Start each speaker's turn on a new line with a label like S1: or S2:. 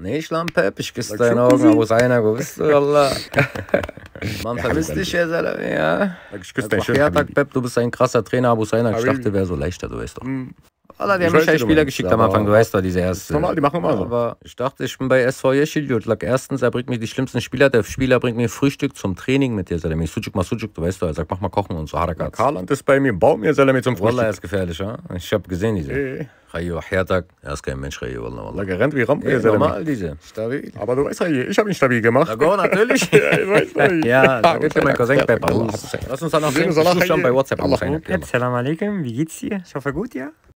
S1: Nee, Schlammpep, ich küsse deine Augen, Abu Saina, gewusst du, Allah. Man vermisst dich ja, Salami, ja.
S2: Ich küsse deinen schönen
S1: Tag, Pep, du bist ein krasser Trainer, Abu Saina. Ich dachte, wäre so leichter, du weißt doch. Allah, die haben mich Spieler geschickt am Anfang, du weißt doch, diese erste.
S2: Normal, die machen immer so.
S1: Aber ich dachte, ich bin bei SV Yeşilyurt. Erstens, er bringt mir die schlimmsten Spieler. Der Spieler bringt mir Frühstück zum Training mit dir, Salami. Sucuk, du weißt doch. Er sagt, mach mal kochen und so, Harakat.
S2: Karland ist bei mir, baut mir Salami zum Frühstück.
S1: Wallah, er ist gefährlich, ja. Ich hab gesehen, diese. Rayo, Hertag, er ist kein Mensch, Rayo, Wallah.
S2: Er rennt wie Rampe,
S1: normal, diese. Stabil.
S2: Aber du weißt ja, ich hab ihn stabil gemacht.
S1: Na go, natürlich.
S2: Ja, ich weiß nicht.
S1: Ja, da geht mein Cousin Pep. Lass uns dann noch sehen, bei WhatsApp.
S3: Salam alaikum, wie geht's dir? Ich hoffe gut, ja?